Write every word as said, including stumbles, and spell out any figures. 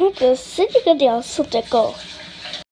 那个十几个屌丝的狗。